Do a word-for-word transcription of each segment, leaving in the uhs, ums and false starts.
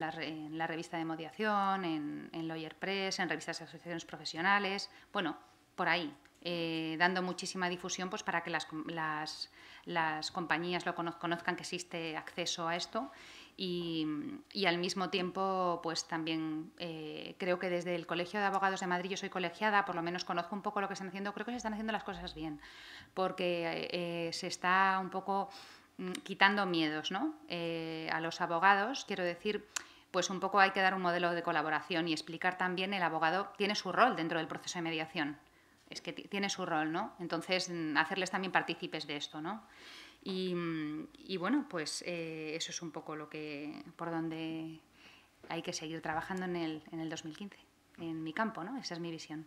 la, en la revista de mediación, en, en Lawyer Press, en revistas de asociaciones profesionales, bueno, por ahí, eh, dando muchísima difusión pues, para que las, las, las compañías lo conozcan, que existe acceso a esto. Y, y al mismo tiempo, pues también eh, creo que desde el Colegio de Abogados de Madrid, yo soy colegiada, por lo menos conozco un poco lo que están haciendo, creo que se están haciendo las cosas bien, porque eh, se está un poco mm, quitando miedos, ¿no? Eh, a los abogados, quiero decir, pues un poco hay que dar un modelo de colaboración y explicar también el abogado tiene su rol dentro del proceso de mediación. Es que tiene su rol, ¿no? Entonces, hacerles también partícipes de esto, ¿no? Y, y bueno, pues eh, eso es un poco lo que por donde hay que seguir trabajando en el, en el dos mil quince, en mi campo, ¿no? Esa es mi visión.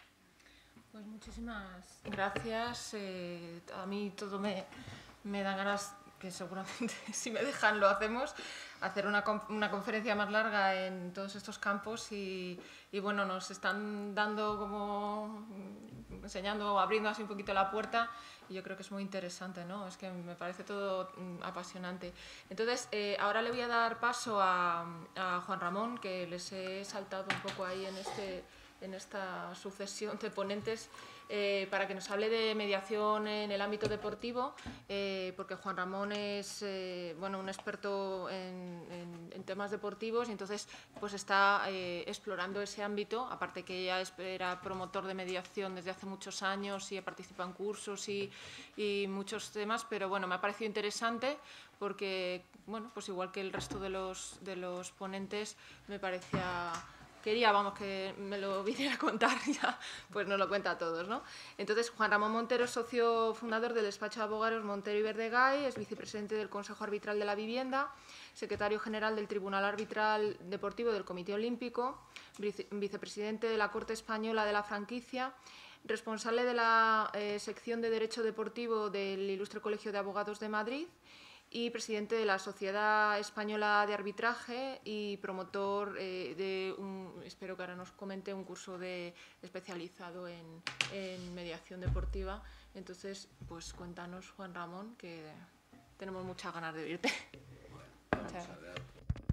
Pues muchísimas gracias. Eh, a mí todo me, me dan ganas, que seguramente si me dejan lo hacemos, hacer una, una conferencia más larga en todos estos campos y, y bueno, nos están dando como, enseñando, abriendo así un poquito la puerta y yo creo que es muy interesante, ¿no? Es que me parece todo apasionante. Entonces, eh, ahora le voy a dar paso a, a Juan Ramón, que les he saltado un poco ahí en este... en esta sucesión de ponentes eh, para que nos hable de mediación en el ámbito deportivo, eh, porque Juan Ramón es eh, bueno, un experto en, en, en temas deportivos y entonces pues está eh, explorando ese ámbito, aparte que ella era promotor de mediación desde hace muchos años y ha participado en cursos y, y muchos temas, pero bueno, me ha parecido interesante porque, bueno, pues igual que el resto de los, de los ponentes, me parecía... Quería, vamos, que me lo viniera a contar ya, pues nos lo cuenta a todos, ¿no? Entonces, Juan Ramón Montero es socio fundador del despacho de abogados Montero y Verdegay, es vicepresidente del Consejo Arbitral de la Vivienda, secretario general del Tribunal Arbitral Deportivo del Comité Olímpico, vice vicepresidente de la Corte Española de la Franquicia, responsable de la eh, sección de Derecho Deportivo del Ilustre Colegio de Abogados de Madrid, y presidente de la Sociedad Española de Arbitraje y promotor eh, de un, espero que ahora nos comente, un curso de, especializado en, en mediación deportiva. Entonces, pues cuéntanos, Juan Ramón, que tenemos muchas ganas de oírte. Bueno, vamos a ver.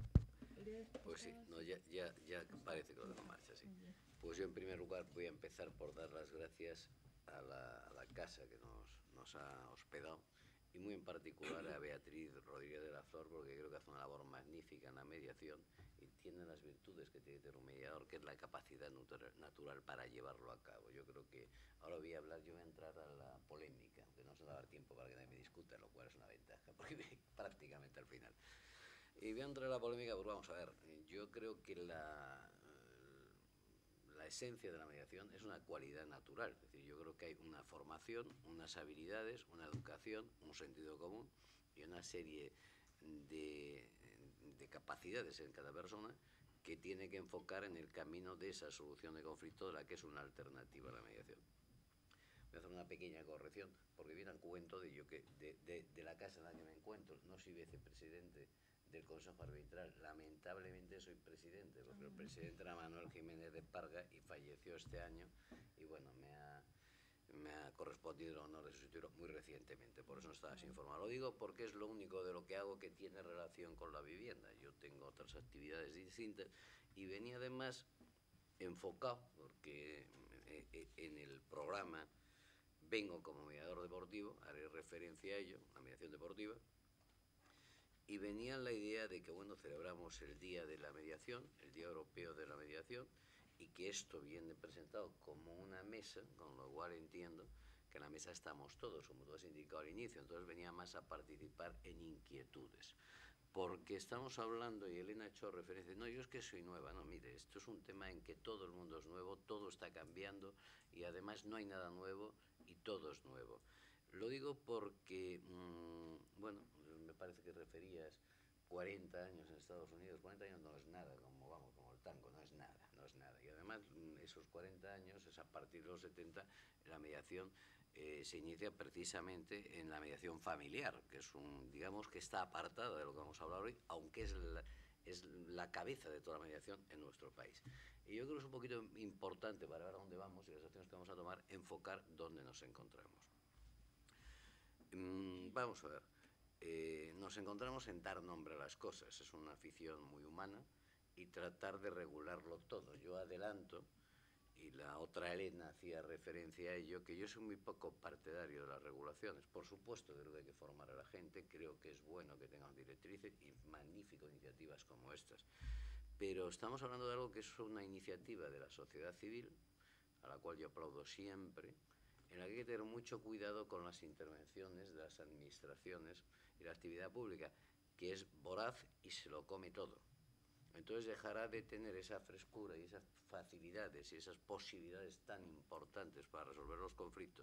Pues sí, no, ya, ya, ya parece que lo tengo en marcha, sí. Pues yo en primer lugar voy a empezar por dar las gracias a la, a la casa que nos, nos ha hospedado y muy en particular a Beatriz Rodríguez de la Flor, porque creo que hace una labor magnífica en la mediación y tiene las virtudes que tiene que tener un mediador, que es la capacidad natural para llevarlo a cabo. Yo creo que ahora voy a hablar, yo voy a entrar a la polémica, aunque no se va a dar tiempo para que nadie me discuta, lo cual es una ventaja, porque prácticamente al final. Y voy a entrar a la polémica, pues vamos a ver, yo creo que la... La esencia de la mediación es una cualidad natural, es decir, yo creo que hay una formación, unas habilidades, una educación, un sentido común y una serie de, de capacidades en cada persona que tiene que enfocar en el camino de esa solución de conflicto de la que es una alternativa a la mediación. Voy a hacer una pequeña corrección, porque viene al cuento de, yo que, de, de, de la casa en la que me encuentro, no soy vicepresidente del Consejo Arbitral, lamentablemente soy presidente, porque el presidente era Manuel Jiménez de Parga y falleció este año y bueno, me ha, me ha correspondido el honor de sustituirlo muy recientemente, por eso no estabas informado. Lo digo porque es lo único de lo que hago que tiene relación con la vivienda, yo tengo otras actividades distintas y venía además enfocado, porque en el programa vengo como mediador deportivo, haré referencia a ello, la mediación deportiva, y venía la idea de que, bueno, celebramos el Día de la Mediación, el Día Europeo de la Mediación, y que esto viene presentado como una mesa, con lo cual entiendo que en la mesa estamos todos, como tú has indicado al inicio, entonces venía más a participar en inquietudes. Porque estamos hablando, y Elena ha hecho referencia, no, yo es que soy nueva, no, mire, esto es un tema en que todo el mundo es nuevo, todo está cambiando, y además no hay nada nuevo, y todo es nuevo. Lo digo porque, mmm, bueno, me parece que referías cuarenta años en Estados Unidos, cuarenta años no es nada, como vamos, como el tango, no es nada, no es nada. Y además esos cuarenta años es a partir de los setenta, la mediación eh, se inicia precisamente en la mediación familiar, que es un, digamos que está apartada de lo que vamos a hablar hoy, aunque es la, es la cabeza de toda la mediación en nuestro país. Y yo creo que es un poquito importante para ver a dónde vamos y las acciones que vamos a tomar, enfocar dónde nos encontramos. Mm, vamos a ver. eh, nos encontramos en dar nombre a las cosas. Es una afición muy humana y tratar de regularlo todo. Yo adelanto, y la otra Elena hacía referencia a ello, que yo soy muy poco partidario de las regulaciones. Por supuesto, creo que hay que formar a la gente, creo que es bueno que tengan directrices y magníficas iniciativas como estas. Pero estamos hablando de algo que es una iniciativa de la sociedad civil, a la cual yo aplaudo siempre, en la que hay que tener mucho cuidado con las intervenciones de las administraciones y la actividad pública, que es voraz y se lo come todo. Entonces dejará de tener esa frescura y esas facilidades y esas posibilidades tan importantes para resolver los conflictos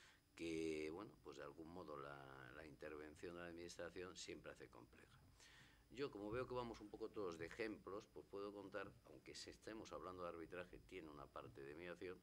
que, bueno, pues de algún modo la, la intervención de la administración siempre hace compleja. Yo, como veo que vamos un poco todos de ejemplos, pues puedo contar, aunque estemos hablando de arbitraje, tiene una parte de mediación,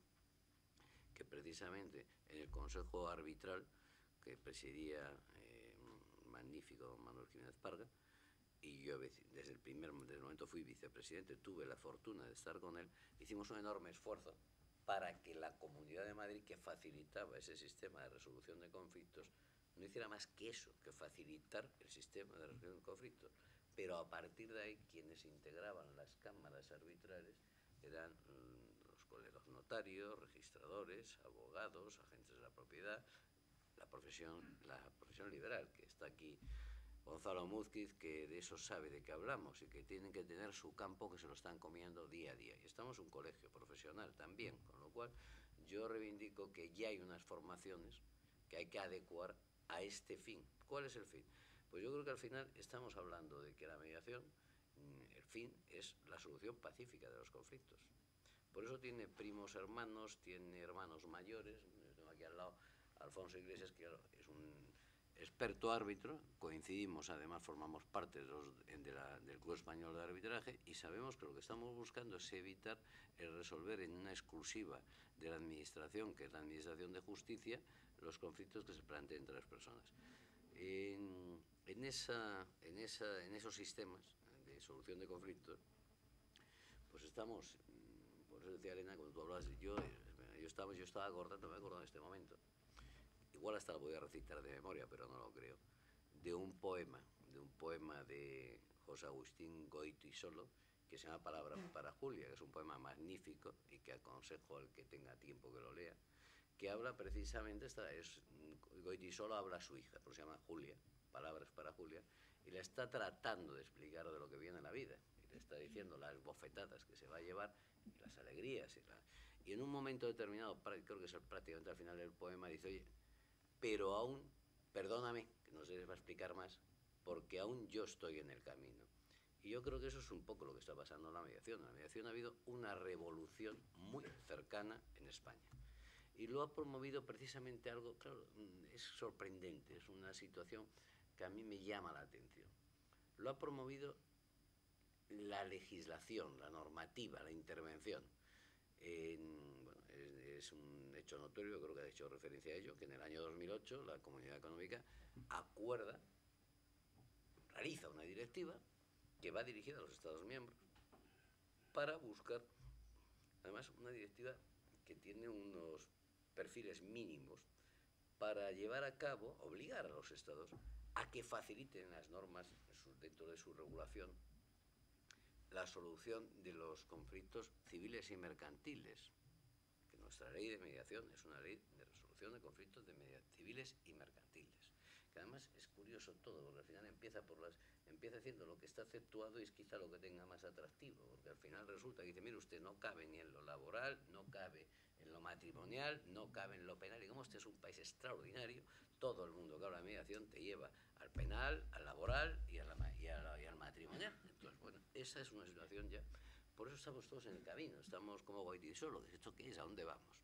que precisamente en el Consejo Arbitral, que presidía eh, un magnífico don Manuel Jiménez Parga, y yo desde el primer desde el momento fui vicepresidente, tuve la fortuna de estar con él, hicimos un enorme esfuerzo para que la Comunidad de Madrid, que facilitaba ese sistema de resolución de conflictos, no hiciera más que eso, que facilitar el sistema de resolución de conflictos. Pero a partir de ahí, quienes integraban las cámaras arbitrales eran mmm, los colegas notarios, registradores, abogados, agentes de la propiedad, la profesión, la profesión liberal, que está aquí Gonzalo Múzquiz, que de eso sabe de qué hablamos y que tienen que tener su campo, que se lo están comiendo día a día. Y estamos en un colegio profesional también, con lo cual yo reivindico que ya hay unas formaciones que hay que adecuar a este fin. ¿Cuál es el fin? Pues yo creo que al final estamos hablando de que la mediación, el fin es la solución pacífica de los conflictos. Por eso tiene primos hermanos, tiene hermanos mayores. Tengo aquí al lado a Alfonso Iglesias, que es un experto árbitro, coincidimos, además formamos parte de los, de la, del Club Español de Arbitraje, y sabemos que lo que estamos buscando es evitar el resolver en una exclusiva de la administración, que es la administración de justicia, los conflictos que se planteen entre las personas. En, en, esa, en, esa, en esos sistemas de solución de conflictos, pues estamos, por eso decía Elena, cuando tú hablabas, yo, yo, estaba, yo estaba acordando, me acuerdo en este momento, igual hasta lo voy a recitar de memoria, pero no lo creo, de un poema, de un poema de José Agustín Goytisolo, que se llama Palabras para Julia, que es un poema magnífico y que aconsejo al que tenga tiempo que lo lea, que habla precisamente, esta es, Goytisolo habla a su hija, pero se llama Julia, Palabras para Julia, y le está tratando de explicar de lo que viene en la vida, y le está diciendo las bofetadas que se va a llevar, y las alegrías, y, la, y en un momento determinado, creo que es prácticamente al final del poema, dice, oye, pero aún, perdóname, que no se les va a explicar más, porque aún yo estoy en el camino. Y yo creo que eso es un poco lo que está pasando en la mediación. En la mediación ha habido una revolución muy cercana en España. Y lo ha promovido precisamente algo, claro, es sorprendente, es una situación que a mí me llama la atención. Lo ha promovido la legislación, la normativa, la intervención. En, bueno, es, es un hecho notorio, creo que ha hecho referencia a ello, que en el año dos mil ocho la Comunidad Económica acuerda, realiza una directiva que va dirigida a los Estados miembros para buscar, además, una directiva que tiene unos perfiles mínimos para llevar a cabo, obligar a los Estados a que faciliten las normas dentro de su regulación la solución de los conflictos civiles y mercantiles, que nuestra ley de mediación es una ley de resolución de conflictos de civiles y mercantiles, que además es curioso todo, porque al final empieza por las empieza haciendo lo que está aceptuado y es quizá lo que tenga más atractivo, porque al final resulta que dice, mire usted, no cabe ni en lo laboral, no cabe en lo matrimonial, no cabe en lo penal, y como este es un país extraordinario, todo el mundo que habla de mediación te lleva al penal, al laboral y, a la, y, a la, y al matrimonial. Entonces, bueno, esa es una situación ya, por eso estamos todos en el camino, estamos como Goytisolo, ¿esto qué es? ¿A dónde vamos?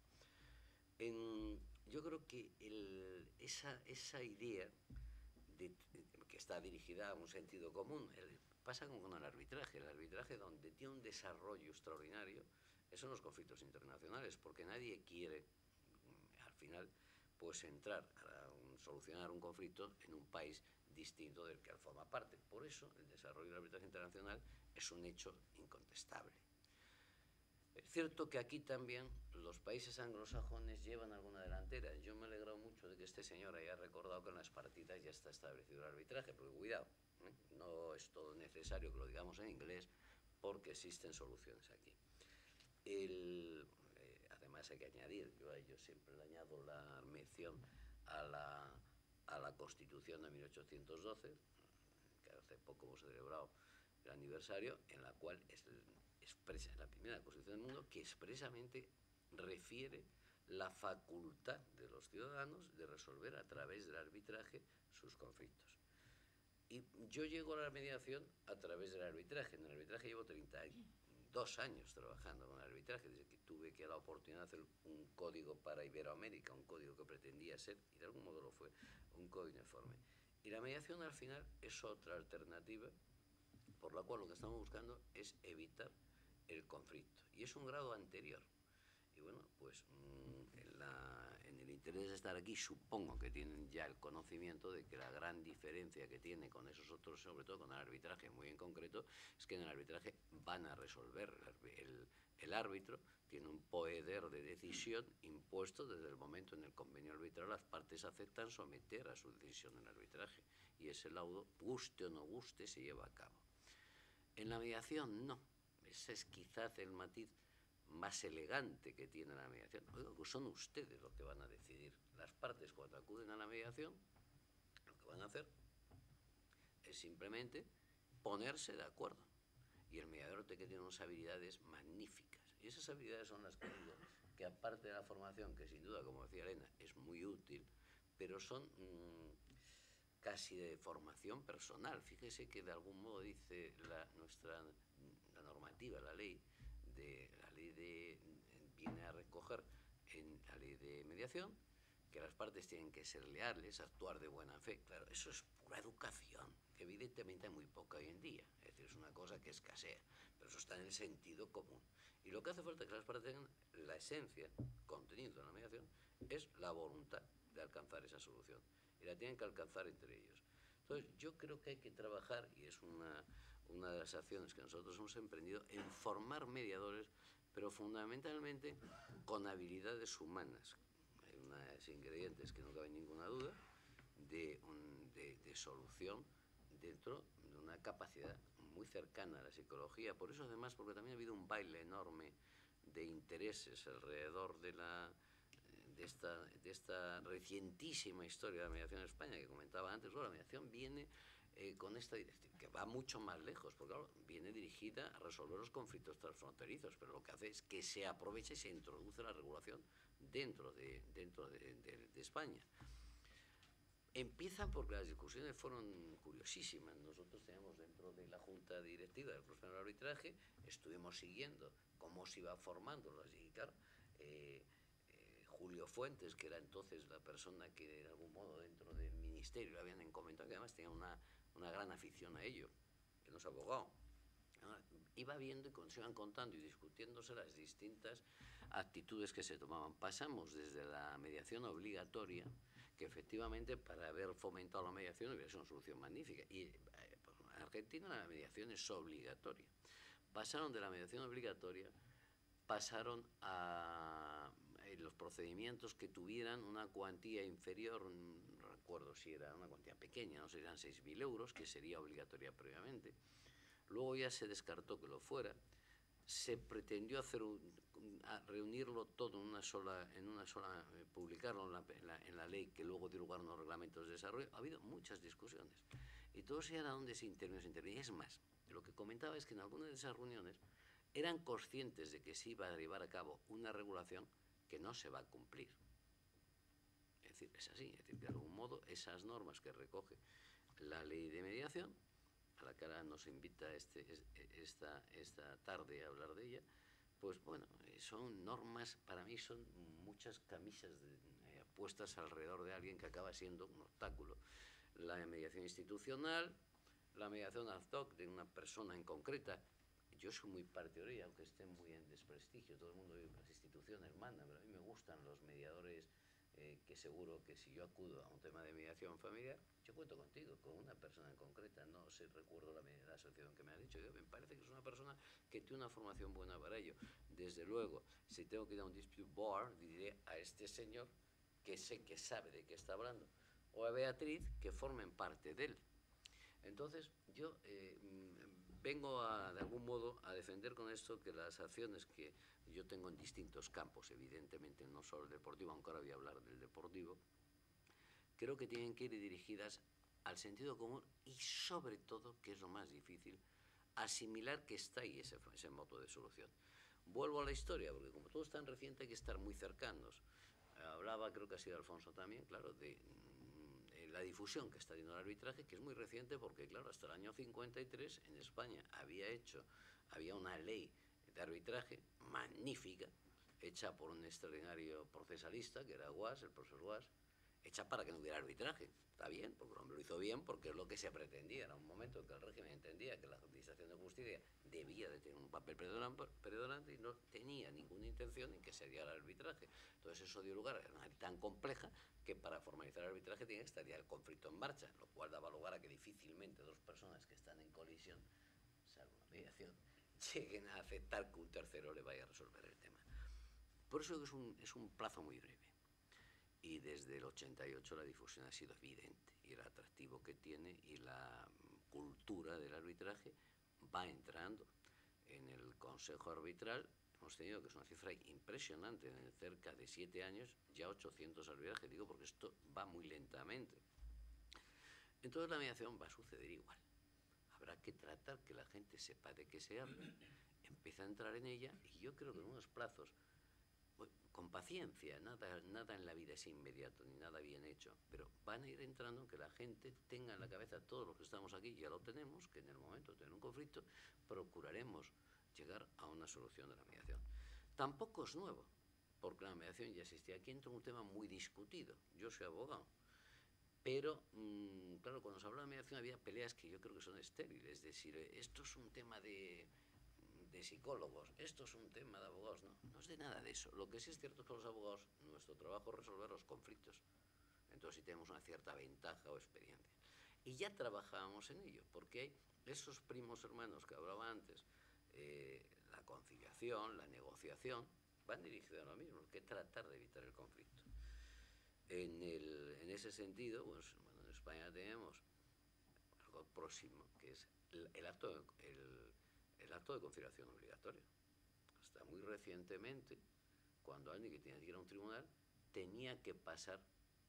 En, yo creo que el, esa, esa idea de, que está dirigida a un sentido común, el, pasa como con el arbitraje, el arbitraje donde tiene un desarrollo extraordinario, son los conflictos internacionales, porque nadie quiere, al final, pues entrar a un, solucionar un conflicto en un país distinto del que él forma parte. Por eso, el desarrollo del arbitraje internacional es un hecho incontestable. Es cierto que aquí también los países anglosajones llevan alguna delantera. Yo me he alegrado mucho de que este señor haya recordado que en las partidas ya está establecido el arbitraje, porque cuidado, ¿eh? No es todo necesario que lo digamos en inglés, porque existen soluciones aquí. El, eh, además hay que añadir, yo a ello siempre le añado la mención a la, a la Constitución de mil ochocientos doce, que hace poco hemos celebrado el aniversario, en la cual es el, expresa, la primera Constitución del mundo que expresamente refiere la facultad de los ciudadanos de resolver a través del arbitraje sus conflictos. Y yo llego a la mediación a través del arbitraje. En el arbitraje llevo treinta y dos años trabajando con el arbitraje, desde que tuve que la oportunidad de hacer un código para Iberoamérica, un código que pretendía ser, y de algún modo lo fue, un código uniforme. Y la mediación al final es otra alternativa por la cual lo que estamos buscando es evitar el conflicto. Y es un grado anterior. Y bueno, pues mmm, en, la, en el interés de estar aquí, supongo que tienen ya el conocimiento de que la gran diferencia que tiene con esos otros, sobre todo con el arbitraje muy en concreto, es que en el arbitraje van a resolver. El, el árbitro tiene un poder de decisión impuesto desde el momento en el convenio arbitral. Las partes aceptan someter a su decisión en el arbitraje. Y ese laudo, guste o no guste, se lleva a cabo. En la mediación, no. Ese es quizás el matiz más elegante que tiene la mediación. Oiga, pues son ustedes los que van a decidir. Las partes, cuando acuden a la mediación, lo que van a hacer es simplemente ponerse de acuerdo. Y el mediador tiene que tener unas habilidades magníficas. Y esas habilidades son las que digo, que aparte de la formación, que sin duda, como decía Elena, es muy útil, pero son mmm, casi de formación personal. Fíjese que de algún modo dice la, nuestra la normativa, la ley, de la ley de viene a recoger en la ley de mediación que las partes tienen que ser leales, actuar de buena fe. Claro, eso es pura educación, que evidentemente hay muy poca hoy en día. Es decir, es una cosa que escasea, pero eso está en el sentido común. Y lo que hace falta es que las partes tengan la esencia, contenido en la mediación, es la voluntad de alcanzar esa solución. Y la tienen que alcanzar entre ellos. Entonces, yo creo que hay que trabajar, y es una, una de las acciones que nosotros hemos emprendido, en formar mediadores, pero fundamentalmente con habilidades humanas. Hay unos ingredientes que no cabe ninguna duda de, un, de, de solución dentro de una capacidad muy cercana a la psicología. Por eso, además, porque también ha habido un baile enorme de intereses alrededor de la... De esta, de esta recientísima historia de la mediación en España que comentaba antes. Bueno, la mediación viene eh, con esta directiva, que va mucho más lejos, porque claro, viene dirigida a resolver los conflictos transfronterizos, pero lo que hace es que se aproveche y se introduce la regulación dentro de, dentro de, de, de España. Empiezan porque las discusiones fueron curiosísimas. Nosotros teníamos dentro de la Junta Directiva del Profesional de Arbitraje, estuvimos siguiendo cómo se iba formando las y claro, eh, Julio Fuentes, que era entonces la persona que de algún modo dentro del ministerio le habían comentado, que además tenía una, una gran afición a ello, que no es abogado. Iba viendo y se iban contando y discutiéndose las distintas actitudes que se tomaban. Pasamos desde la mediación obligatoria, que efectivamente para haber fomentado la mediación hubiera sido una solución magnífica. Y en Argentina la mediación es obligatoria. Pasaron de la mediación obligatoria, pasaron a los procedimientos que tuvieran una cuantía inferior, no recuerdo si era una cuantía pequeña, no sé, eran seis mil euros, que sería obligatoria previamente. Luego ya se descartó que lo fuera. Se pretendió hacer un, a reunirlo todo en una sola, en una sola eh, publicarlo en la, en, la, en la ley que luego dio lugar a unos reglamentos de desarrollo. Ha habido muchas discusiones. Y todo se era donde se intervino, se intervino. Y es más, lo que comentaba es que en algunas de esas reuniones eran conscientes de que se iba a llevar a cabo una regulación que no se va a cumplir. Es decir, es así. Es decir, de algún modo, esas normas que recoge la ley de mediación, a la que ahora nos invita este, esta, esta tarde a hablar de ella, pues bueno, son normas, para mí son muchas camisas de, eh, puestas alrededor de alguien que acaba siendo un obstáculo. La mediación institucional, la mediación ad hoc de una persona en concreta. Yo soy muy partidario, aunque esté muy en desprestigio, todo el mundo vive, las instituciones mandan, pero a mí me gustan los mediadores eh, que seguro que si yo acudo a un tema de mediación familiar, yo cuento contigo, con una persona en concreta, no sé, recuerdo la, la asociación que me ha dicho, yo, me parece que es una persona que tiene una formación buena para ello. Desde luego, si tengo que ir a un dispute board, diré a este señor que sé que sabe de qué está hablando, o a Beatriz, que formen parte de él. Entonces, yo eh, vengo a, de algún modo a defender con esto que las acciones que yo tengo en distintos campos, evidentemente no solo el deportivo, aunque ahora voy a hablar del deportivo, creo que tienen que ir dirigidas al sentido común y sobre todo, que es lo más difícil, asimilar que está ahí ese, ese modo de solución. Vuelvo a la historia, porque como todo es tan reciente hay que estar muy cercanos. Hablaba, creo que ha sido Alfonso también, claro, de la difusión que está teniendo el arbitraje, que es muy reciente porque, claro, hasta el año cincuenta y tres en España había hecho, había una ley de arbitraje magnífica, hecha por un extraordinario procesalista, que era Guas, el profesor Guas, hecha para que no hubiera arbitraje. Está bien, porque el hombre lo hizo bien, porque es lo que se pretendía. Era un momento en que el régimen entendía que la administración de justicia debía de tener un papel predominante y no tenía ninguna intención en que se diera el arbitraje. Entonces eso dio lugar a una ley tan compleja que para formalizar el arbitraje tiene que estar ya el conflicto en marcha, lo cual daba lugar a que difícilmente dos personas que están en colisión, salvo una mediación, lleguen a aceptar que un tercero le vaya a resolver el tema. Por eso es un, es un plazo muy breve. Y desde el ochenta y ocho la difusión ha sido evidente, y el atractivo que tiene y la cultura del arbitraje va entrando. En el Consejo Arbitral hemos tenido, que es una cifra impresionante, en cerca de siete años, ya ochocientos arbitrajes, digo porque esto va muy lentamente. Entonces la mediación va a suceder igual. Habrá que tratar que la gente sepa de qué se habla, empieza a entrar en ella, y yo creo que en unos plazos, con paciencia, nada, nada en la vida es inmediato, ni nada bien hecho, pero van a ir entrando en que la gente tenga en la cabeza, todos los que estamos aquí, ya lo tenemos, que en el momento de tener un conflicto, procuraremos llegar a una solución de la mediación. Tampoco es nuevo, porque la mediación ya existía. Aquí entra un tema muy discutido. Yo soy abogado, pero, mmm, claro, cuando se habla de mediación había peleas que yo creo que son estériles, es decir, esto es un tema de... de psicólogos, esto es un tema de abogados, no, no es de nada de eso. Lo que sí es cierto es que los abogados, nuestro trabajo es resolver los conflictos, entonces sí tenemos una cierta ventaja o experiencia. Y ya trabajábamos en ello, porque hay esos primos hermanos que hablaba antes, eh, la conciliación, la negociación, van dirigidos a lo mismo, que tratar de evitar el conflicto. En, el, en ese sentido, pues, bueno, en España tenemos algo próximo, que es el, el acto de... El, el acto de conciliación obligatorio. Hasta muy recientemente, cuando alguien que tenía que ir a un tribunal, tenía que pasar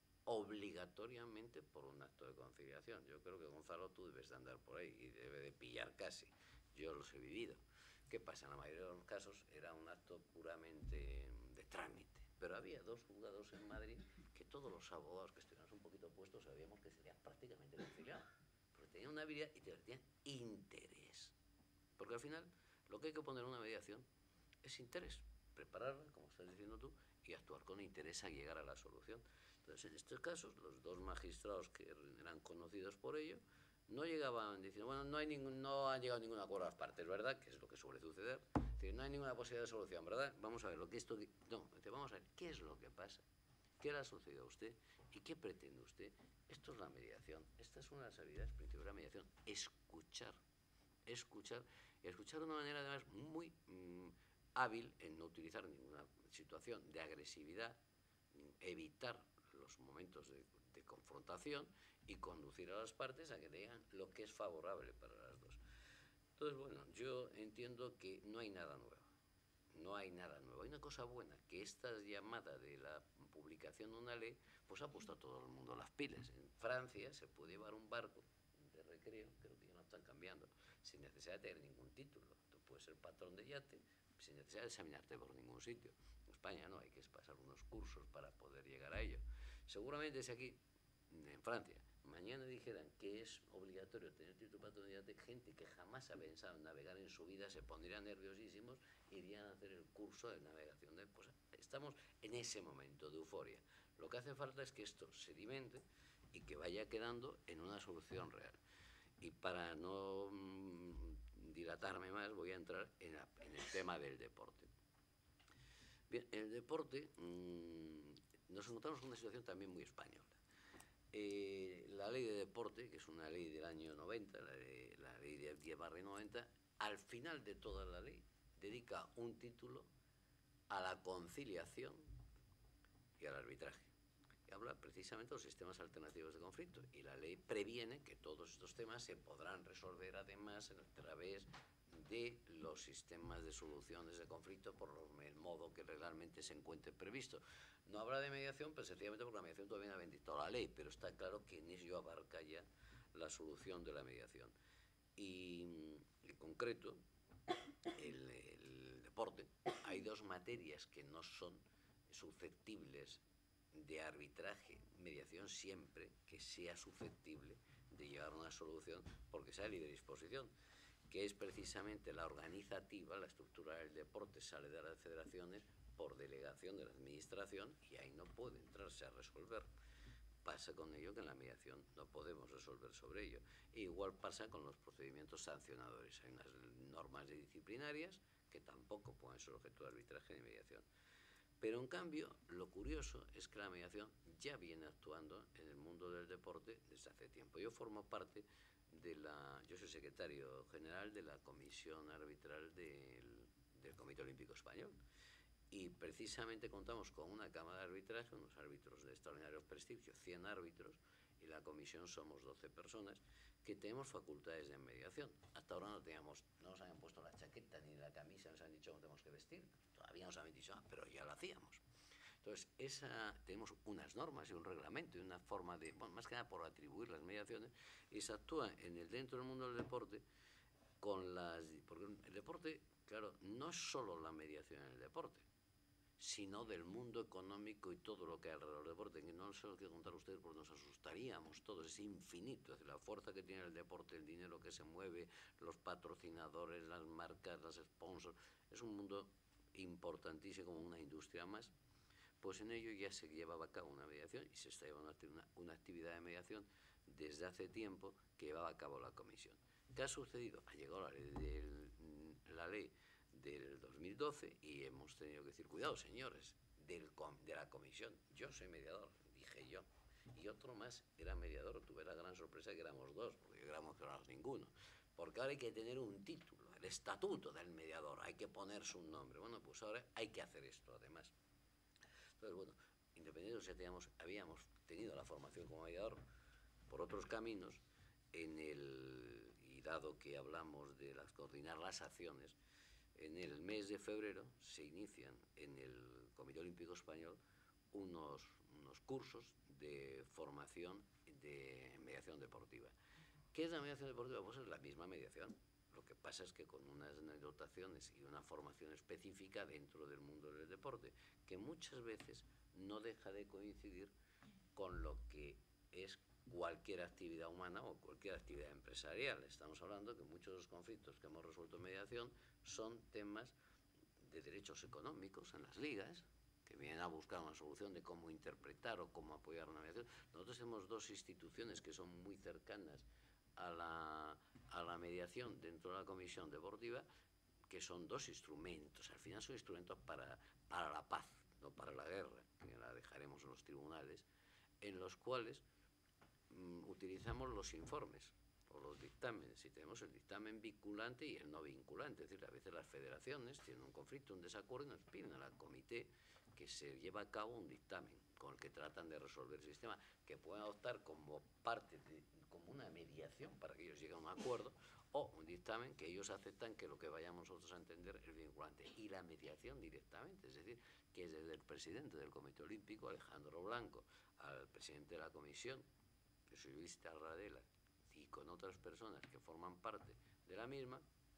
obligatoriamente por un acto de conciliación. Yo creo que, Gonzalo, tú debes de andar por ahí y debe de pillar casi. Yo los he vivido. ¿Qué pasa? En la mayoría de los casos era un acto puramente de trámite. Pero había dos juzgados en Madrid que todos los abogados que estuviéramos un poquito puestos sabíamos que serían prácticamente conciliados. Porque tenían una habilidad y tenían interés. Porque al final lo que hay que poner en una mediación es interés, prepararla, como estás diciendo tú, y actuar con interés a llegar a la solución. Entonces, en estos casos, los dos magistrados que eran conocidos por ello, no llegaban diciendo, bueno, no, hay ningún, no han llegado a ningún acuerdo a las partes, ¿verdad? Que es lo que suele suceder. Es decir, no hay ninguna posibilidad de solución, ¿verdad? Vamos a ver lo que esto... No, vamos a ver qué es lo que pasa, qué le ha sucedido a usted y qué pretende usted. Esto es la mediación. Esta es una de las habilidades principales de la mediación, escuchar. Escuchar, y escuchar de una manera además muy mmm, hábil en no utilizar ninguna situación de agresividad, evitar los momentos de, de confrontación y conducir a las partes a que digan lo que es favorable para las dos. Entonces, bueno, yo entiendo que no hay nada nuevo, no hay nada nuevo. Hay una cosa buena, que esta llamada de la publicación de una ley, pues ha puesto a todo el mundo las pilas. En Francia se puede llevar un barco de recreo, creo que ya no están cambiando, sin necesidad de tener ningún título. Tú puedes ser patrón de yate sin necesidad de examinarte por ningún sitio. En España no, hay que pasar unos cursos para poder llegar a ello. Seguramente si aquí, en Francia, mañana dijeran que es obligatorio tener título de patrón de yate, gente que jamás ha pensado en navegar en su vida se pondrían nerviosísimos e irían a hacer el curso de navegación. De, pues, estamos en ese momento de euforia. Lo que hace falta es que esto sedimente y que vaya quedando en una solución real. Y para no mmm, dilatarme más, voy a entrar en, la, en el tema del deporte. Bien, en el deporte mmm, nos encontramos en una situación también muy española. Eh, la ley de deporte, que es una ley del año noventa, la, de, la ley de diez barra noventa, al final de toda la ley, dedica un título a la conciliación y al arbitraje. Y habla precisamente de los sistemas alternativos de conflicto. Y la ley previene que todos estos temas se podrán resolver además a través de los sistemas de soluciones de conflicto por el modo que realmente se encuentre previsto. No habla de mediación, pues sencillamente porque la mediación todavía no ha bendito la ley, pero está claro que en ello abarca ya la solución de la mediación. Y en concreto, el, el deporte, hay dos materias que no son susceptibles de arbitraje, mediación siempre que sea susceptible de llegar a una solución porque sea de libre disposición, que es precisamente la organizativa, la estructura del deporte sale de las federaciones por delegación de la administración y ahí no puede entrarse a resolver. Pasa con ello que en la mediación no podemos resolver sobre ello. E igual pasa con los procedimientos sancionadores. Hay unas normas disciplinarias que tampoco pueden ser objeto de arbitraje ni mediación. Pero en cambio, lo curioso es que la mediación ya viene actuando en el mundo del deporte desde hace tiempo. Yo formo parte de la, yo soy secretario general de la Comisión Arbitral del, del Comité Olímpico Español. Y precisamente contamos con una cámara de arbitraje, unos árbitros de extraordinario prestigio, cien árbitros, y la comisión somos doce personas que tenemos facultades de mediación. Hasta ahora no teníamos, no nos habían puesto la chaqueta ni la camisa, nos han dicho cómo tenemos que vestir, todavía nos habían dicho, ah, pero ya lo hacíamos. Entonces, esa, tenemos unas normas y un reglamento y una forma de, bueno, más que nada por atribuir las mediaciones, y se actúa en el, dentro del mundo del deporte con las, porque el deporte, claro, no es solo la mediación en el deporte, sino del mundo económico y todo lo que hay alrededor del deporte, que no se lo quiero contar a ustedes porque nos asustaríamos todos, es infinito, es decir, la fuerza que tiene el deporte, el dinero que se mueve, los patrocinadores, las marcas, las sponsors, es un mundo importantísimo como una industria más. Pues en ello ya se llevaba a cabo una mediación y se está llevando una, una actividad de mediación desde hace tiempo que llevaba a cabo la comisión. ¿Qué ha sucedido? Ha llegado la ley del, la ley del dos mil doce y hemos tenido que decir, cuidado señores, del, de la comisión, yo soy mediador, dije yo, y otro más era mediador, tuve la gran sorpresa que éramos dos, porque yo éramos que no éramos ninguno, porque ahora hay que tener un título, el estatuto del mediador, hay que ponerse un nombre, bueno, pues ahora hay que hacer esto además. Entonces, bueno, independientemente de si teníamos, habíamos tenido la formación como mediador por otros caminos, en el, y dado que hablamos de las, coordinar las acciones, en el mes de febrero se inician en el Comité Olímpico Español unos, unos cursos de formación de mediación deportiva. ¿Qué es la mediación deportiva? Pues es la misma mediación. Lo que pasa es que con unas dotaciones y una formación específica dentro del mundo del deporte, que muchas veces no deja de coincidir con lo que es cualquier actividad humana o cualquier actividad empresarial. Estamos hablando que muchos de los conflictos que hemos resuelto en mediación son temas de derechos económicos en las ligas, que vienen a buscar una solución de cómo interpretar o cómo apoyar una mediación. Nosotros tenemos dos instituciones que son muy cercanas a la, a la mediación dentro de la comisión deportiva, que son dos instrumentos, al final son instrumentos para, para la paz, no para la guerra, que la dejaremos en los tribunales, en los cuales mm, utilizamos los informes o los dictámenes, y tenemos el dictamen vinculante y el no vinculante, es decir, a veces las federaciones tienen un conflicto, un desacuerdo y nos piden al comité que se lleve a cabo un dictamen con el que tratan de resolver el sistema, que pueden adoptar como parte de, como una mediación para que ellos lleguen a un acuerdo, o un dictamen que ellos aceptan que lo que vayamos nosotros a entender es vinculante. Y la mediación directamente, es decir, que es desde el presidente del Comité Olímpico, Alejandro Blanco, al presidente de la comisión, que soy Luis Tarradela, y con otras personas que forman parte de la misma,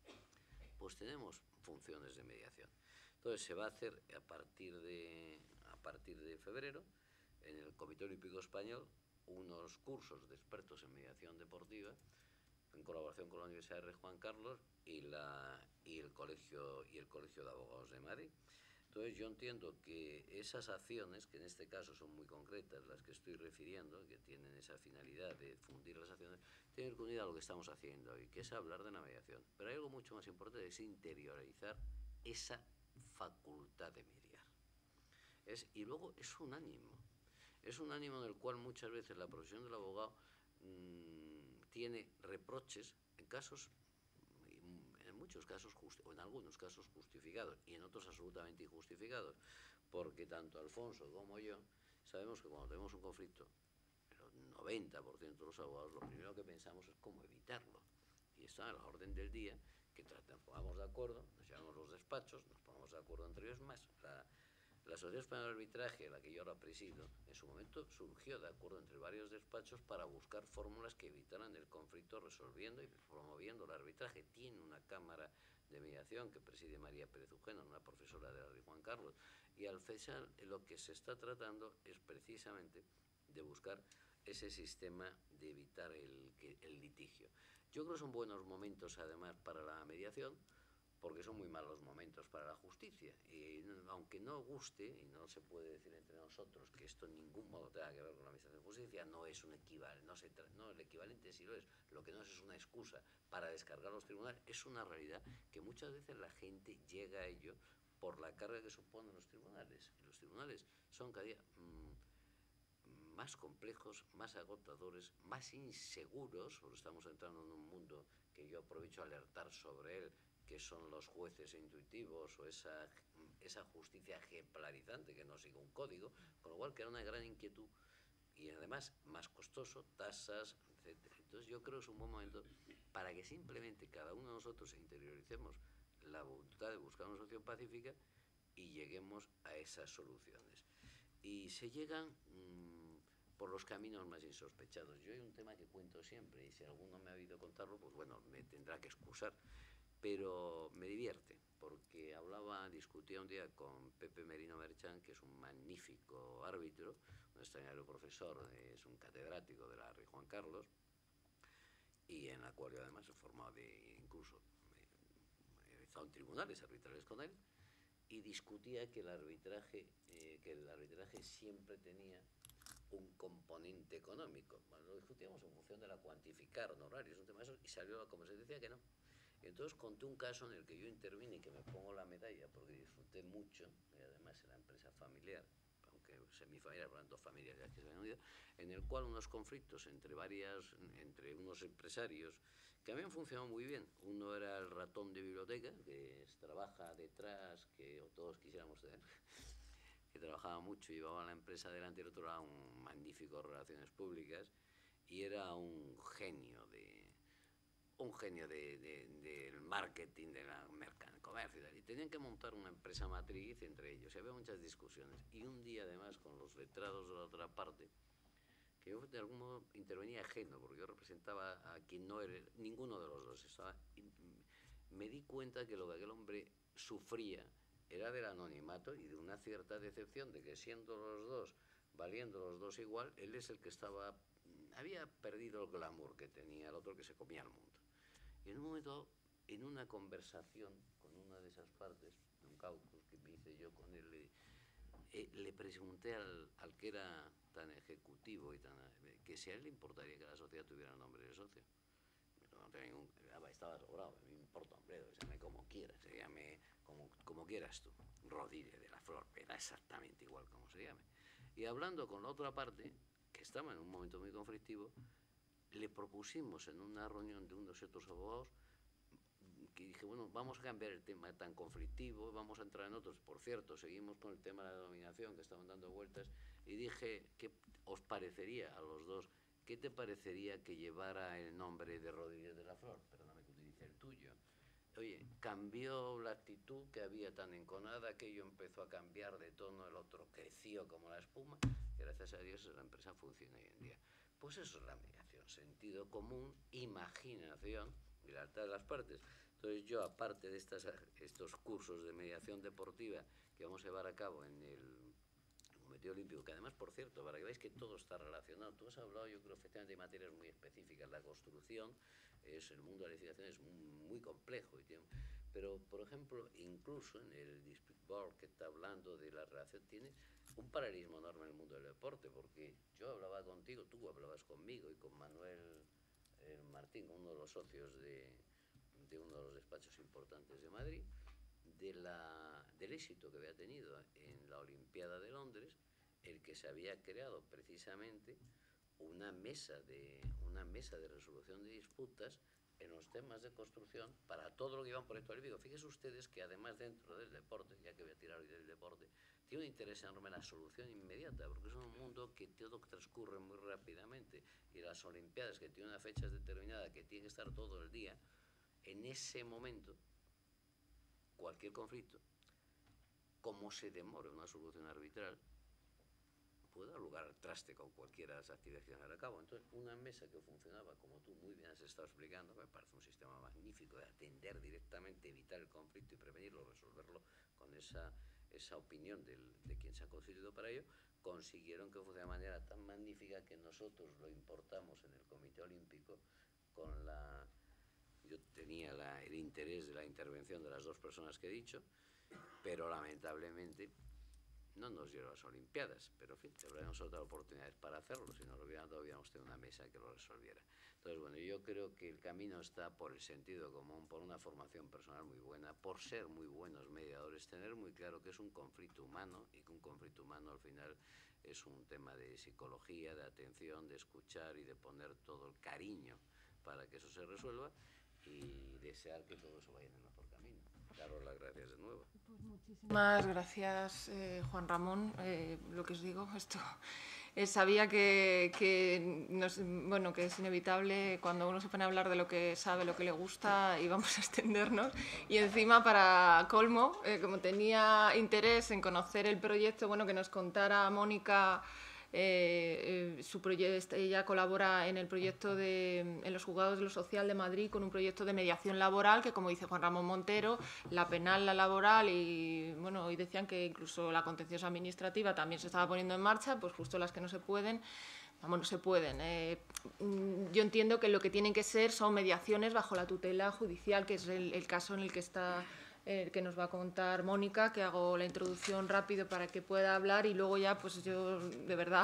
pues tenemos funciones de mediación. Entonces se va a hacer a partir de, a partir de febrero en el Comité Olímpico Español unos cursos de expertos en mediación deportiva en colaboración con la Universidad de Rey Juan Carlos y, la, y, el colegio, y el Colegio de Abogados de Madrid. Entonces yo entiendo que esas acciones, que en este caso son muy concretas, las que estoy refiriendo, que tienen esa finalidad de fundir las acciones, tienen que unir a lo que estamos haciendo hoy, que es hablar de la mediación. Pero hay algo mucho más importante, es interiorizar esa facultad de mediar. Es, y luego es un ánimo, es un ánimo en el cual muchas veces la profesión del abogado mmm, tiene reproches en casos, en en muchos casos, o en algunos casos justificados, y en otros absolutamente injustificados, porque tanto Alfonso como yo sabemos que cuando tenemos un conflicto, el noventa por ciento de los abogados, lo primero que pensamos es cómo evitarlo. Y está a la orden del día, que nos pongamos de acuerdo, nos llevamos los despachos, nos pongamos de acuerdo entre ellos más. La, la Sociedad Española de Arbitraje, la que yo ahora presido, en su momento surgió de acuerdo entre varios despachos para buscar fórmulas que evitaran el conflicto, resolviendo y promoviendo el arbitraje. Tiene una cámara de mediación que preside María Pérez Ujena, una profesora de la Rey Juan Carlos, y al FESAL lo que se está tratando es precisamente de buscar ese sistema de evitar el, el litigio. Yo creo que son buenos momentos además para la mediación, porque son muy malos momentos para la justicia. Y aunque no guste, y no se puede decir entre nosotros que esto en ningún modo tenga que ver con la administración de justicia, no es un equivalente, no, se no, el equivalente sí lo es, lo que no es es una excusa para descargar los tribunales, es una realidad que muchas veces la gente llega a ello por la carga que suponen los tribunales. Y los tribunales son cada día mmm, más complejos, más agotadores, más inseguros, porque estamos entrando en un mundo que yo aprovecho a alertar sobre él, que son los jueces intuitivos o esa, esa justicia ejemplarizante que no sigue un código, con lo cual queda una gran inquietud y además más costoso, tasas, etcétera. Entonces yo creo que es un buen momento para que simplemente cada uno de nosotros interioricemos la voluntad de buscar una solución pacífica y lleguemos a esas soluciones. Y se llegan mmm, por los caminos más insospechados. Yo hay un tema que cuento siempre y si alguno me ha oído contarlo, pues bueno, me tendrá que excusar. Pero me divierte, porque hablaba, discutía un día con Pepe Merino Merchán, que es un magnífico árbitro, un extraordinario profesor, es un catedrático de la Rey Juan Carlos, y en la cual yo además he formado de, incluso, he estado en tribunales arbitrales con él, y discutía que el arbitraje, eh, que el arbitraje siempre tenía un componente económico. Bueno, lo discutíamos en función de la cuantificar honorarios, un tema de eso, y salió como se decía que no. Entonces conté un caso en el que yo intervine y que me pongo la medalla porque disfruté mucho, y además era empresa familiar, aunque semifamiliar, por lo tanto familias ya que se habían unido, en el cual unos conflictos entre varias, entre unos empresarios que habían funcionado muy bien. Uno era el ratón de biblioteca, que es, trabaja detrás, que todos quisiéramos tener, que trabajaba mucho y llevaba la empresa adelante, y el otro era un magnífico relaciones públicas y era un genio de... un genio del de, de, de marketing, de la mercado, comercio y tal. Y tenían que montar una empresa matriz entre ellos. Y había muchas discusiones. Y un día, además, con los letrados de la otra parte, que yo de algún modo intervenía ajeno, porque yo representaba a quien no era ninguno de los dos. Estaba, me di cuenta que lo que aquel hombre sufría era del anonimato y de una cierta decepción de que siendo los dos, valiendo los dos igual, él es el que estaba, había perdido el glamour que tenía el otro, que se comía el mundo. Y en un momento, en una conversación con una de esas partes, de un caucus que me hice yo con él, le, eh, le pregunté al, al que era tan ejecutivo y tan... que si a él le importaría que la sociedad tuviera nombre de socio. No tenía ningún, estaba sobrado, me importa, hombre, llame como quieras, se llame como, como quieras tú, Rodríguez de la Flor, era exactamente igual como se llame. Y hablando con la otra parte, que estaba en un momento muy conflictivo, le propusimos en una reunión de unos y otros abogados que dije, bueno, vamos a cambiar el tema tan conflictivo, vamos a entrar en otros. Por cierto, seguimos con el tema de la dominación que estaban dando vueltas y dije, ¿qué os parecería a los dos? ¿Qué te parecería que llevara el nombre de Rodríguez de la Flor? Perdóname que utilice el tuyo. Oye, cambió la actitud que había tan enconada, aquello empezó a cambiar de tono, el otro creció como la espuma. Gracias a Dios la empresa funciona hoy en día. Pues eso es la mediación, sentido común, imaginación y lealtad de las partes. Entonces yo, aparte de estas, estos cursos de mediación deportiva que vamos a llevar a cabo en el Comité Olímpico, que además, por cierto, para que veáis que todo está relacionado, tú has hablado, yo creo, efectivamente, de materias muy específicas. La construcción, es el mundo de la licitación es muy complejo, y tiene, pero, por ejemplo, incluso en el Dispute Board que está hablando de la relación, tiene un paralelismo enorme en el mundo del deporte, porque yo hablaba contigo, tú hablabas conmigo y con Manuel eh, Martín, uno de los socios de, de uno de los despachos importantes de Madrid, de la, del éxito que había tenido en la Olimpiada de Londres, el que se había creado precisamente una mesa de, una mesa de resolución de disputas en los temas de construcción para todo lo que lleva un proyecto olímpico. Fíjense ustedes que además dentro del deporte, ya que voy a tirar hoy del deporte, tiene un interés enorme en la solución inmediata, porque es un mundo que todo transcurre muy rápidamente y las Olimpiadas, que tienen unas fechas determinadas, que tiene que estar todo el día, en ese momento, cualquier conflicto, como se demore una solución arbitral, puede dar lugar al traste con cualquiera de las actividades que se van a cabo. Entonces, una mesa que funcionaba, como tú muy bien has estado explicando, me parece un sistema magnífico de atender directamente, evitar el conflicto y prevenirlo, resolverlo con esa, esa opinión del, de quien se ha constituido para ello, consiguieron que funcione de manera tan magnífica que nosotros lo importamos en el Comité Olímpico con la... Yo tenía la, el interés de la intervención de las dos personas que he dicho, pero lamentablemente no nos dieron las Olimpiadas, pero en fin, tendremos otras oportunidades para hacerlo. Si nos lo hubieran dado, hubiéramos tenido una mesa que lo resolviera. Entonces, bueno, yo creo que el camino está por el sentido común, por una formación personal muy buena, por ser muy buenos mediadores, tener muy claro que es un conflicto humano y que un conflicto humano al final es un tema de psicología, de atención, de escuchar y de poner todo el cariño para que eso se resuelva y desear que todo eso vaya en el mejor camino. Daros las gracias de nuevo. Pues muchísimas gracias, eh, Juan Ramón. Eh, lo que os digo, esto eh, sabía que, que, nos, bueno, que es inevitable cuando uno se pone a hablar de lo que sabe, lo que le gusta, y vamos a extendernos. Y encima, para colmo, eh, como tenía interés en conocer el proyecto, bueno, que nos contara Mónica. Eh, eh, su ella colabora en el proyecto de en los juzgados de lo social de Madrid con un proyecto de mediación laboral que, como dice Juan Ramón Montero, la penal, la laboral y bueno, hoy decían que incluso la contenciosa administrativa también se estaba poniendo en marcha, pues justo las que no se pueden. Vamos, no se pueden. Eh, yo entiendo que lo que tienen que ser son mediaciones bajo la tutela judicial, que es el, el caso en el que está eh, que nos va a contar Mónica, que hago la introducción rápido para que pueda hablar y luego ya, pues yo, de verdad,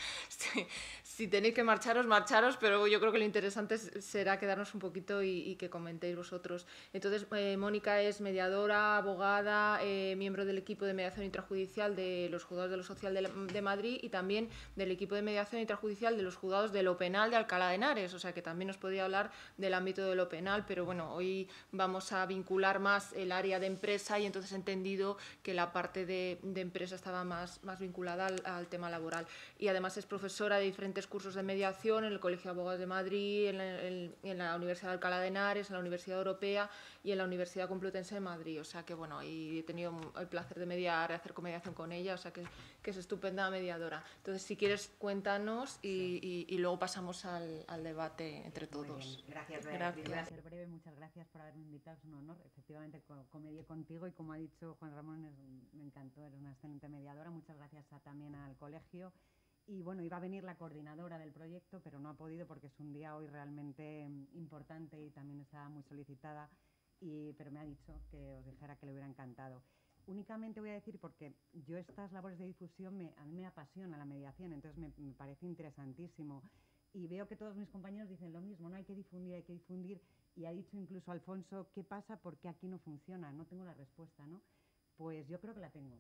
si, si tenéis que marcharos, marcharos, pero yo creo que lo interesante será quedarnos un poquito y, y que comentéis vosotros. Entonces, eh, Mónica es mediadora, abogada, eh, miembro del equipo de mediación intrajudicial de los juzgados de lo social de, de Madrid y también del equipo de mediación intrajudicial de los juzgados de lo penal de Alcalá de Henares, o sea que también nos podía hablar del ámbito de lo penal, pero bueno, hoy vamos a vincular más el área de empresa y entonces he entendido que la parte de, de empresa estaba más, más vinculada al, al tema laboral. Y además es profesora de diferentes cursos de mediación en el Colegio de Abogados de Madrid, en, el, en la Universidad de Alcalá de Henares, en la Universidad Europea y en la Universidad Complutense de Madrid. O sea que bueno, y he tenido el placer de mediar, de hacer comediación con ella, o sea que, que es estupenda mediadora. Entonces, si quieres, cuéntanos y, sí. y, y luego pasamos al, al debate entre todos. Gracias, gracias. Voy a ser breve, muchas gracias por haberme invitado, es un honor. Efectivamente, comedié contigo y como ha dicho Juan Ramón, es, me encantó, eres una excelente mediadora. Muchas gracias a, también al colegio. Y bueno, iba a venir la coordinadora del proyecto, pero no ha podido porque es un día hoy realmente importante y también está muy solicitada, y, pero me ha dicho que os dijera que le hubiera encantado. Únicamente voy a decir, porque yo estas labores de difusión, me, a mí me apasiona la mediación, entonces me, me parece interesantísimo. Y veo que todos mis compañeros dicen lo mismo, no hay que difundir, hay que difundir. Y ha dicho incluso Alfonso, ¿qué pasa? ¿Por qué aquí no funciona? No tengo la respuesta, ¿no? Pues yo creo que la tengo.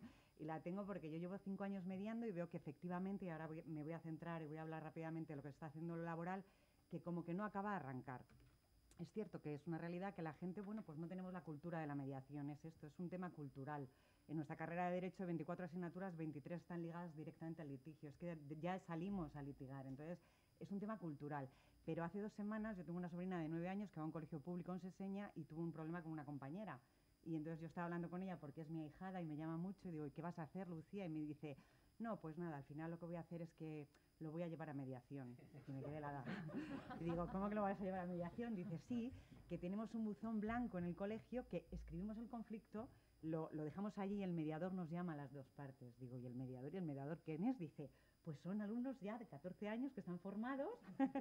Y la tengo porque yo llevo cinco años mediando y veo que efectivamente, y ahora voy, me voy a centrar y voy a hablar rápidamente de lo que se está haciendo en lo laboral, que como que no acaba de arrancar. Es cierto que es una realidad que la gente, bueno, pues no tenemos la cultura de la mediación, es esto, es un tema cultural. En nuestra carrera de Derecho, de veinticuatro asignaturas, veintitrés están ligadas directamente al litigio, es que ya salimos a litigar, entonces es un tema cultural. Pero hace dos semanas yo tengo una sobrina de nueve años que va a un colegio público en Seseña y tuvo un problema con una compañera. Y entonces yo estaba hablando con ella porque es mi ahijada y me llama mucho y digo, ¿y qué vas a hacer, Lucía? Y me dice, no, pues nada, al final lo que voy a hacer es que lo voy a llevar a mediación. Y me quedé helada. Y digo, ¿cómo que lo vas a llevar a mediación? Dice, sí, que tenemos un buzón blanco en el colegio que escribimos el conflicto, lo, lo dejamos allí y el mediador nos llama a las dos partes. Digo, ¿y el mediador? ¿Y el mediador quién es? Dice, pues son alumnos ya de catorce años que están formados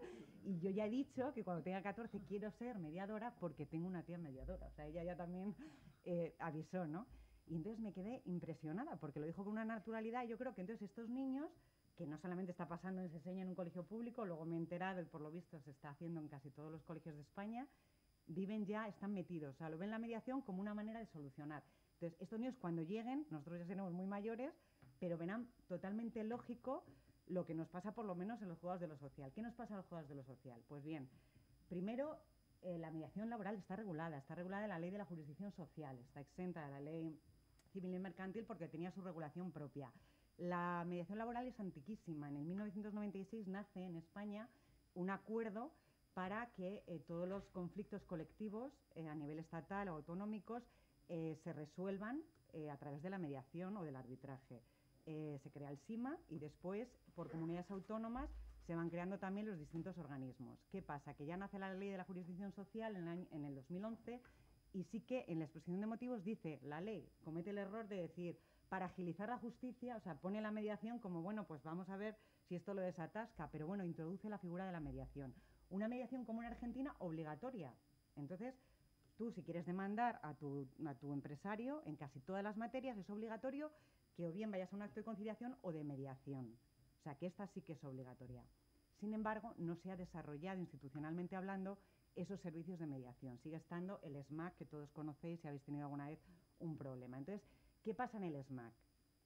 y yo ya he dicho que cuando tenga catorce quiero ser mediadora porque tengo una tía mediadora. O sea, ella ya también eh, avisó, ¿no? Y entonces me quedé impresionada porque lo dijo con una naturalidad y yo creo que entonces estos niños, que no solamente está pasando en Seseña en un colegio público, luego me he enterado, por lo visto se está haciendo en casi todos los colegios de España, viven ya, están metidos, o sea, lo ven la mediación como una manera de solucionar. Entonces, estos niños cuando lleguen, nosotros ya seremos muy mayores, pero verán totalmente lógico lo que nos pasa por lo menos en los juzgados de lo social. ¿Qué nos pasa en los juzgados de lo social? Pues bien, primero, eh, la mediación laboral está regulada, está regulada en la ley de la jurisdicción social, está exenta de la ley civil y mercantil porque tenía su regulación propia. La mediación laboral es antiquísima. En el mil novecientos noventa y seis nace en España un acuerdo para que eh, todos los conflictos colectivos eh, a nivel estatal o autonómicos eh, se resuelvan eh, a través de la mediación o del arbitraje. Eh, se crea el SIMA y después, por comunidades autónomas, se van creando también los distintos organismos. ¿Qué pasa? Que ya nace la ley de la jurisdicción social en el, año, en el dos mil once y sí que en la exposición de motivos dice, la ley comete el error de decir, para agilizar la justicia, o sea, pone la mediación como, bueno, pues vamos a ver si esto lo desatasca, pero bueno, introduce la figura de la mediación. Una mediación como en Argentina obligatoria. Entonces, tú si quieres demandar a tu, a tu empresario en casi todas las materias es obligatorio que o bien vayas a un acto de conciliación o de mediación. O sea, que esta sí que es obligatoria. Sin embargo, no se ha desarrollado institucionalmente hablando esos servicios de mediación. Sigue estando el S M A C, que todos conocéis si habéis tenido alguna vez un problema. Entonces, ¿qué pasa en el S M A C?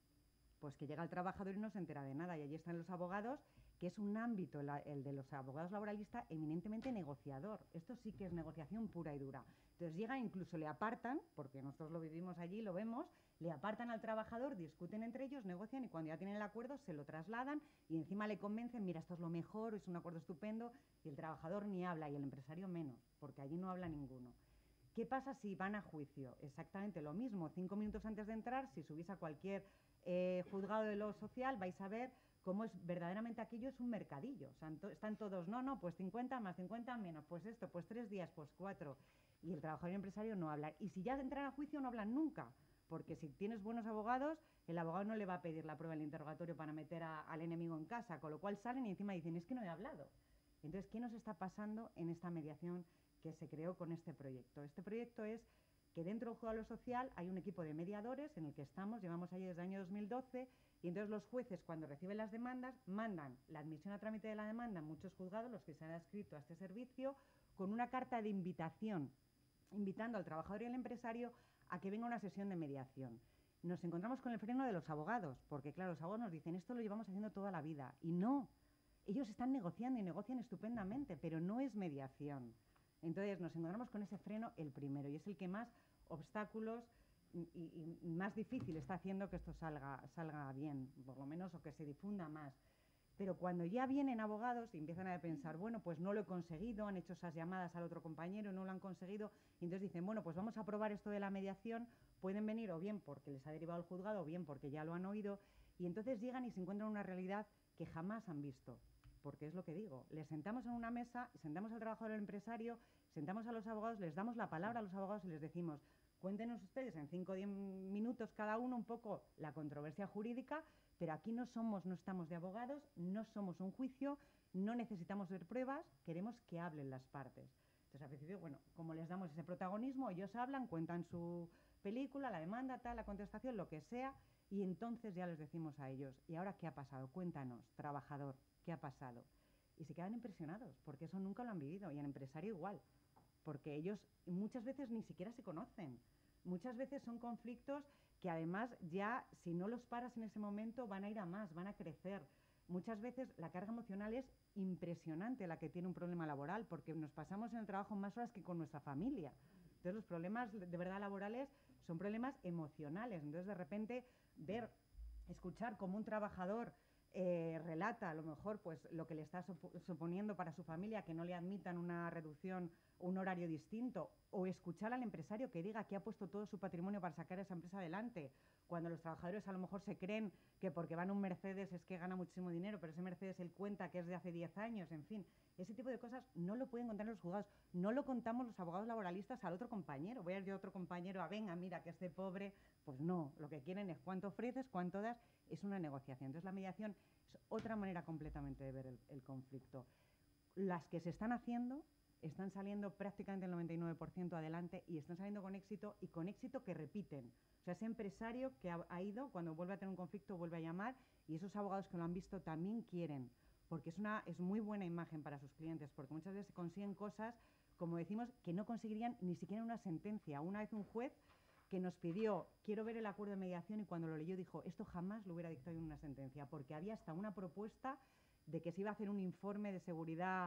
Pues que llega el trabajador y no se entera de nada. Y allí están los abogados, que es un ámbito, el, el de los abogados laboralistas, eminentemente negociador. Esto sí que es negociación pura y dura. Entonces llegan, incluso le apartan, porque nosotros lo vivimos allí, lo vemos, le apartan al trabajador, discuten entre ellos, negocian y cuando ya tienen el acuerdo se lo trasladan y encima le convencen, mira, esto es lo mejor, es un acuerdo estupendo, y el trabajador ni habla y el empresario menos, porque allí no habla ninguno. ¿Qué pasa si van a juicio? Exactamente lo mismo. Cinco minutos antes de entrar, si subís a cualquier eh, juzgado de lo social, vais a ver cómo es verdaderamente aquello es un mercadillo. O sea, están todos, no, no, pues cincuenta más cincuenta menos, pues esto, pues tres días, pues cuatro. Y el trabajador y el empresario no hablan. Y si ya entran a juicio, no hablan nunca. Porque si tienes buenos abogados, el abogado no le va a pedir la prueba del interrogatorio para meter a, al enemigo en casa. Con lo cual salen y encima dicen, es que no he hablado. Entonces, ¿qué nos está pasando en esta mediación que se creó con este proyecto? Este proyecto es que dentro del juzgado social hay un equipo de mediadores en el que estamos, llevamos ahí desde el año dos mil doce, y entonces los jueces, cuando reciben las demandas, mandan la admisión a trámite de la demanda en muchos juzgados, los que se han adscrito a este servicio, con una carta de invitación, invitando al trabajador y al empresario a que venga a una sesión de mediación. Nos encontramos con el freno de los abogados, porque claro, los abogados nos dicen, esto lo llevamos haciendo toda la vida, y no. Ellos están negociando y negocian estupendamente, pero no es mediación. Entonces nos encontramos con ese freno el primero y es el que más obstáculos y, y, y más difícil está haciendo que esto salga, salga bien, por lo menos, o que se difunda más. Pero cuando ya vienen abogados y empiezan a pensar, bueno, pues no lo he conseguido, han hecho esas llamadas al otro compañero, no lo han conseguido, y entonces dicen, bueno, pues vamos a probar esto de la mediación, pueden venir o bien porque les ha derivado el juzgado o bien porque ya lo han oído, y entonces llegan y se encuentran una realidad que jamás han visto. Porque es lo que digo, les sentamos en una mesa, sentamos al trabajador y al empresario, sentamos a los abogados, les damos la palabra a los abogados y les decimos, cuéntenos ustedes en cinco o diez minutos cada uno un poco la controversia jurídica, pero aquí no somos, no estamos de abogados, no somos un juicio, no necesitamos ver pruebas, queremos que hablen las partes. Entonces, al principio, bueno, como les damos ese protagonismo, ellos hablan, cuentan su película, la demanda, tal, la contestación, lo que sea, y entonces ya les decimos a ellos, ¿y ahora qué ha pasado? Cuéntanos, trabajador, ¿qué ha pasado? Y se quedan impresionados, porque eso nunca lo han vivido, y el empresario igual, porque ellos muchas veces ni siquiera se conocen. Muchas veces son conflictos que además ya, si no los paras en ese momento, van a ir a más, van a crecer. Muchas veces la carga emocional es impresionante la que tiene un problema laboral, porque nos pasamos en el trabajo más horas que con nuestra familia. Entonces los problemas de verdad laborales son problemas emocionales. Entonces de repente ver, escuchar como un trabajador eh, relata a lo mejor pues lo que le está suponiendo para su familia, que no le admitan una reducción, un horario distinto, o escuchar al empresario que diga que ha puesto todo su patrimonio para sacar esa empresa adelante, cuando los trabajadores a lo mejor se creen que porque van a un Mercedes es que gana muchísimo dinero, pero ese Mercedes él cuenta que es de hace diez años, en fin, ese tipo de cosas no lo pueden contar los juzgados, no lo contamos los abogados laboralistas al otro compañero, voy a ir yo a otro compañero a venga, mira que este pobre, pues no, lo que quieren es cuánto ofreces, cuánto das, es una negociación. Entonces la mediación es otra manera completamente de ver el, el conflicto. Las que se están haciendo están saliendo prácticamente el noventa y nueve por ciento adelante y están saliendo con éxito y con éxito que repiten. O sea, ese empresario que ha, ha ido, cuando vuelve a tener un conflicto, vuelve a llamar y esos abogados que lo han visto también quieren, porque es, una, es muy buena imagen para sus clientes, porque muchas veces se consiguen cosas, como decimos, que no conseguirían ni siquiera una sentencia. Una vez un juez que nos pidió, quiero ver el acuerdo de mediación, y cuando lo leyó dijo, esto jamás lo hubiera dictado en una sentencia, porque había hasta una propuesta de que se iba a hacer un informe de seguridad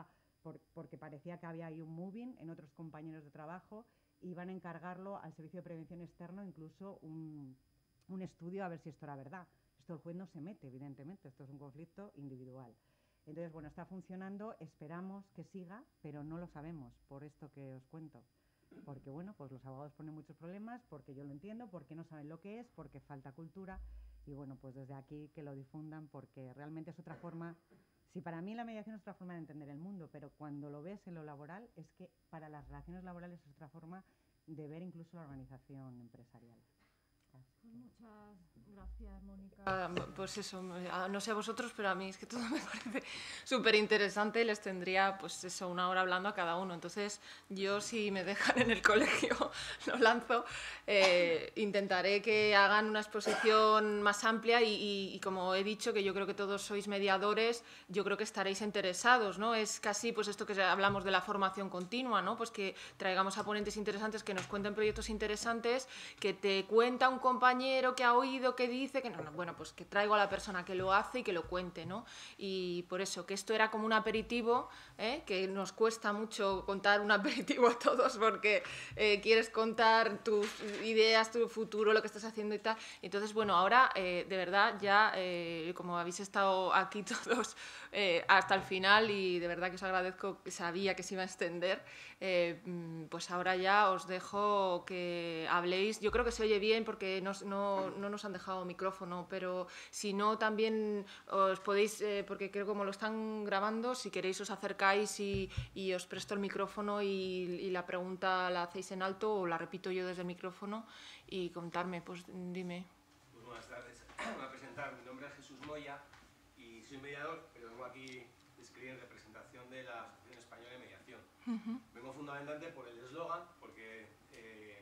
por, porque parecía que había ahí un moving en otros compañeros de trabajo y iban a encargarlo al Servicio de Prevención Externo, incluso un, un estudio a ver si esto era verdad. Esto el juez no se mete, evidentemente, esto es un conflicto individual. Entonces, bueno, está funcionando, esperamos que siga, pero no lo sabemos, por esto que os cuento. Porque, bueno, pues los abogados ponen muchos problemas, porque yo lo entiendo, porque no saben lo que es, porque falta cultura, y bueno, pues desde aquí que lo difundan, porque realmente es otra forma. Si para mí la mediación es otra forma de entender el mundo, pero cuando lo ves en lo laboral, es que para las relaciones laborales es otra forma de ver incluso la organización empresarial. Pues muchas gracias, Mónica. Pues eso, no sé a vosotros, pero a mí es que todo me parece súper interesante y les tendría, pues eso, una hora hablando a cada uno. Entonces, yo, si me dejan en el colegio, lo lanzo. Eh, intentaré que hagan una exposición más amplia y, y, y, como he dicho, que yo creo que todos sois mediadores, yo creo que estaréis interesados, ¿no? Es casi, pues esto que hablamos de la formación continua, ¿no? Pues que traigamos a ponentes interesantes, que nos cuenten proyectos interesantes, que te cuenta un compañero que ha oído, que dice, que no, no, bueno, pues que traigo a la persona que lo hace y que lo cuente, ¿no? Y por eso, que esto era como un aperitivo, ¿eh? Que nos cuesta mucho contar un aperitivo a todos porque eh, quieres contar tus ideas, tu futuro, lo que estás haciendo y tal. Entonces, bueno, ahora, eh, de verdad, ya, eh, como habéis estado aquí todos eh, hasta el final y de verdad que os agradezco, sabía que se iba a extender, eh, pues ahora ya os dejo que habléis. Yo creo que se oye bien porque no, no, no nos han dejado micrófono, pero si no también os podéis, eh, porque creo que como lo están grabando, si queréis os acercáis y, y os presto el micrófono y, y la pregunta la hacéis en alto o la repito yo desde el micrófono y contarme, pues dime. Pues buenas tardes, me voy a presentar, mi nombre es Jesús Moya y soy mediador, pero vengo aquí escribir en representación de la Asociación Española de Mediación. Uh-huh. Vengo fundamentalmente por el eslogan, porque eh,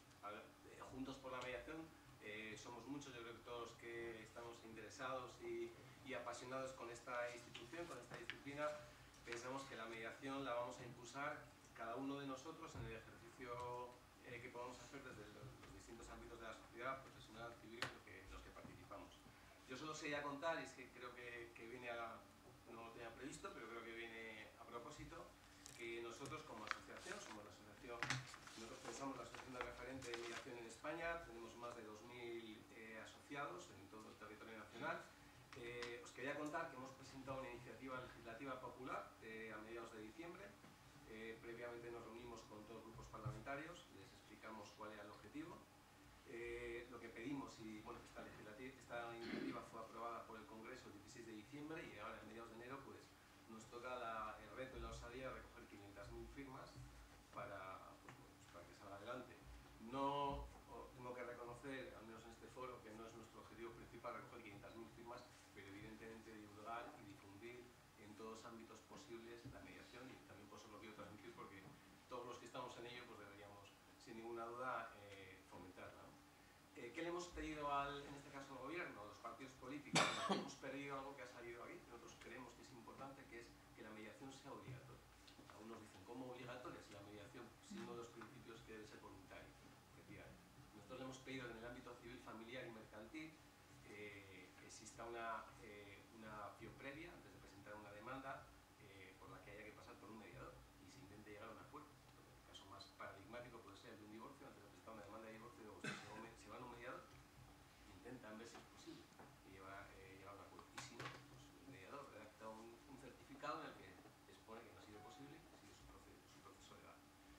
Juntos por la Mediación eh, somos muchos, yo creo que todos los que estamos interesados y, y apasionados con esta institución, con esta disciplina, pensamos que la mediación la vamos a impulsar cada uno de nosotros en el ejercicio eh, que podamos hacer desde los, los distintos ámbitos de la sociedad, profesional, civil, en los que, en los que participamos. Yo solo sé ya contar, y es que creo que, que viene a, no lo tenía previsto, pero creo que viene a propósito, que nosotros como asociación, somos la asociación, nosotros pensamos la asociación de referente de mediación en España, tenemos más de dos mil eh, asociados en todo el territorio nacional. Eh, os quería contar que hemos presentado una iniciativa legislativa popular eh, a mediados de diciembre. Eh, previamente nos reunimos con todos los grupos parlamentarios, les explicamos cuál era el objetivo. Eh, lo que pedimos, y bueno, esta, esta iniciativa fue aprobada por el Congreso el dieciséis de diciembre y ahora a mediados de enero pues, nos toca la, el reto y la osadía de recoger quinientas mil firmas para, pues, bueno, pues para que salga adelante. No tengo que reconocer, al menos en este foro, que no es nuestro objetivo principal recoger quinientas mil firmas, pero evidentemente divulgar y difundir en todos los ámbitos posibles la mediación, y también por eso lo quiero transmitir porque todos los que estamos en ello pues deberíamos sin ninguna duda eh, fomentarla, ¿no? Eh, ¿Qué le hemos pedido al, en este caso al gobierno, a los partidos políticos? Hemos pedido algo que ha salido aquí, nosotros creemos que es importante, que es que la mediación sea obligatoria. Algunos dicen, ¿cómo obligatoria? Si la mediación, si uno de los principios que debe ser voluntario. Nosotros le hemos pedido que en el ámbito civil, familiar y mercantil eh, exista una, eh, una acción previa antes de presentar una demanda eh, por la que haya que pasar por un mediador y se intente llegar a un acuerdo. El caso más paradigmático puede ser el de un divorcio, antes de presentar una demanda de divorcio y luego se va a un mediador, intentan ver si es posible y llevar, eh, llevar a un acuerdo. Y si no, pues el mediador redacta un, un certificado en el que expone que no ha sido posible y sigue su proceso, su proceso legal.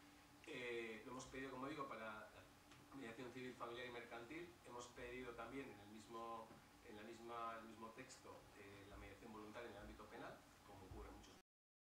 Eh, lo hemos pedido, como digo, para mediación civil, familiar y mercantil. Hemos pedido también en el mismo, en la misma, el mismo texto eh, la mediación voluntaria en el ámbito